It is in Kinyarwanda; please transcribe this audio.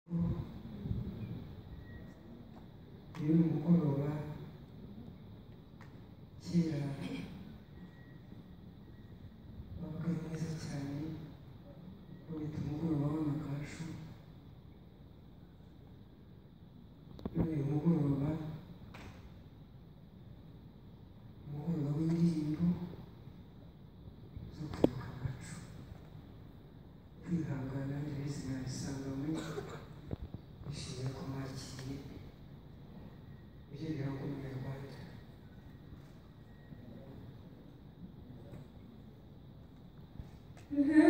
Iyo umugoroba kera wabaga ari mwiza cyane, wita umugoroba w'amagaju. Uyu mugoroba w'indirimbo zo kwibuka abacu, kwihangana n'ibizima bisanganywe. Bishimiye ko mwakiriye ibyo biranga umunyarwanda. Mm-hmm.